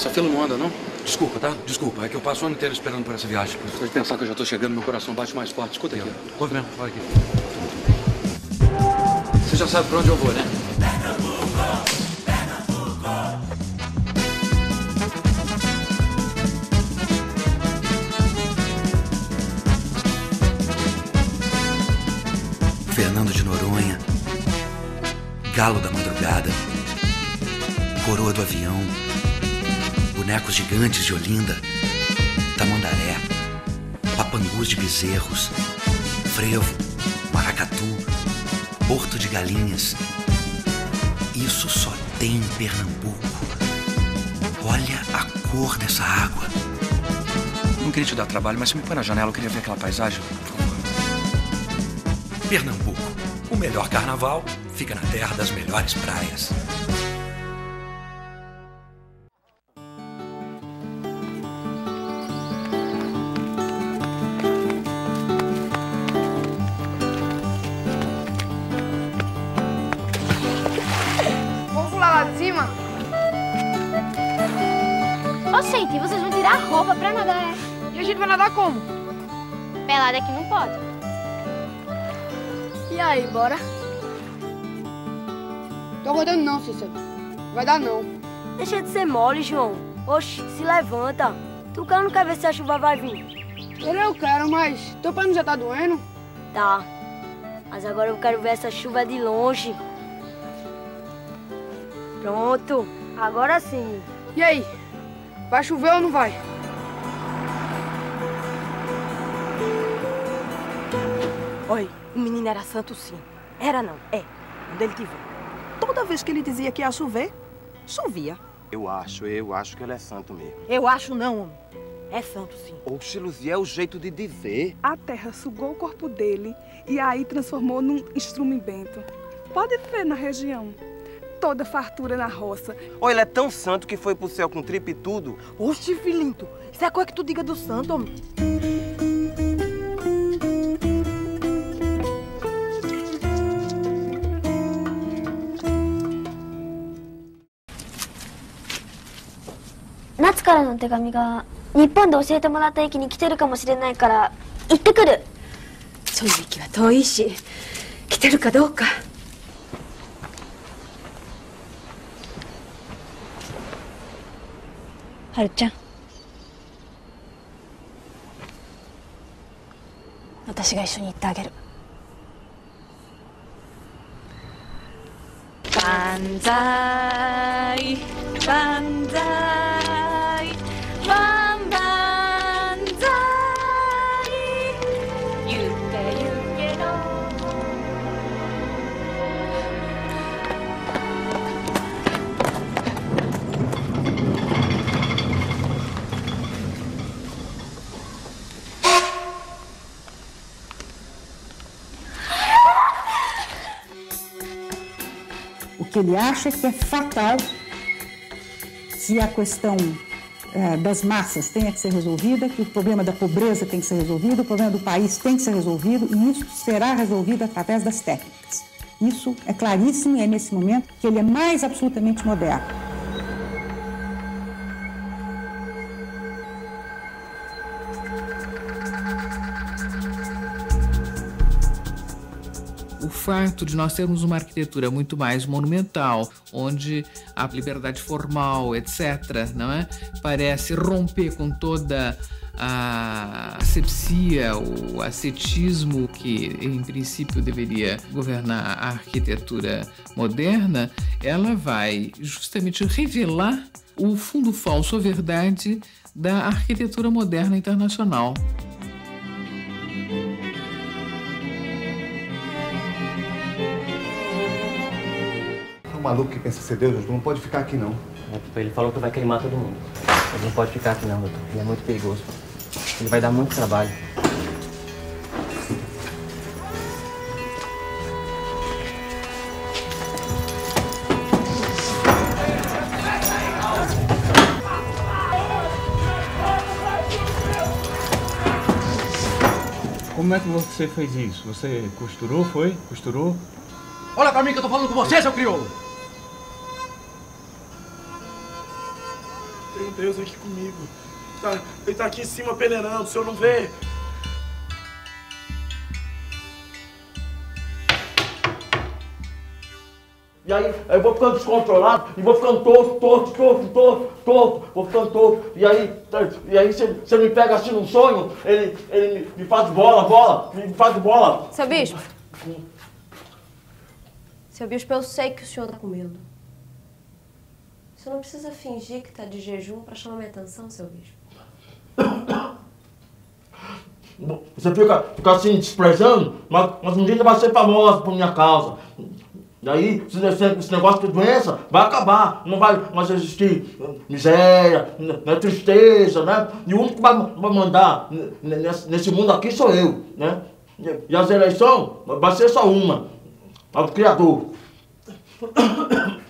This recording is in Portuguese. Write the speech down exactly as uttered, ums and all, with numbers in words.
Essa fila não anda, não? Desculpa, tá? Desculpa. É que eu passo o ano inteiro esperando por essa viagem. Só de pensar que eu já tô chegando, meu coração bate mais forte. Escuta aqui. Ouve mesmo, olha aqui. Você já sabe pra onde eu vou, né? Fernando de Noronha, Galo da Madrugada, Coroa do Avião, bonecos gigantes de Olinda, Tamandaré, papangus de bezerros, frevo, maracatu, porto de galinhas. Isso só tem em Pernambuco. Olha a cor dessa água. Não queria te dar trabalho, mas se me põe na janela, eu queria ver aquela paisagem, por favor. Pernambuco, o melhor carnaval fica na terra das melhores praias. Vamos pular lá de cima? Ô, gente, vocês vão tirar a roupa pra nadar, é? E a gente vai nadar como? Pelada aqui não pode. E aí, bora? Tô aguentando não, Cícero. Vai dar não. Deixa de ser mole, João. Oxi, se levanta. Tu quer ou não quer ver se a chuva vai vir? Querer eu quero, mas teu pé não já tá doendo? Tá. Mas agora eu quero ver essa chuva de longe. Pronto. Agora sim. E aí? Vai chover ou não vai? Oi, o menino era santo sim. Era não, é. Onde ele tiver. Toda vez que ele dizia que ia chover, chovia. Eu acho, eu acho que ele é santo mesmo. Eu acho não, homem. É santo sim. Oxe, Luzia, é o jeito de dizer. A terra sugou o corpo dele e aí transformou num instrumento. Pode ver na região. Toda fartura na roça. Olha, ele é tão santo que foi pro céu com tripa e tudo. Oxe, filhinho, isso é coisa que tu diga do santo, homem. Natsuからの手紙が日本で教えてもらった駅に来てるかもしれないから行ってくる。 そういう駅は遠いし、来てるかどうか。 はるちゃん、私が一緒に行ってあげる。万歳万歳万万歳ゆけゆけの O que ele acha que é fatal se a questão eh, das massas tenha que ser resolvida, que o problema da pobreza tem que ser resolvido, o problema do país tem que ser resolvido, e isso será resolvido através das técnicas. Isso é claríssimo e é nesse momento que ele é mais absolutamente moderno. O fato de nós termos uma arquitetura muito mais monumental, onde a liberdade formal, etcétera, não é? Parece romper com toda a asepsia, o ascetismo que, em princípio, deveria governar a arquitetura moderna, ela vai justamente revelar o fundo falso, a verdade da arquitetura moderna internacional. O maluco que pensa ser Deus, doutor, não pode ficar aqui, não. É, ele falou que vai queimar todo mundo. Ele não pode ficar aqui, não, doutor. Ele é muito perigoso. Ele vai dar muito trabalho. Como é que você fez isso? Você costurou, foi? Costurou? Olha pra mim que eu tô falando com você, seu crioulo! Tem um Deus aqui comigo. Tá, ele tá aqui em cima peneirando, o senhor não vê? E aí, eu vou ficando descontrolado, e vou ficando torto, torto, torto, torto, torto, vou ficando torto. E aí, e aí você me pega assim num sonho, ele, ele me, me faz bola, bola, me faz bola. Seu bispo. Seu bispo, eu sei que o senhor tá com medo. Você não precisa fingir que tá de jejum pra chamar minha atenção, seu bispo. Você fica, fica assim, desprezando, mas, mas um dia você vai ser famosa por minha causa. Daí, esse negócio de doença vai acabar, não vai mais existir miséria, né, tristeza, né? E o único que vai, vai mandar nesse, nesse mundo aqui sou eu, né? E as eleições vai ser só uma, ao Criador.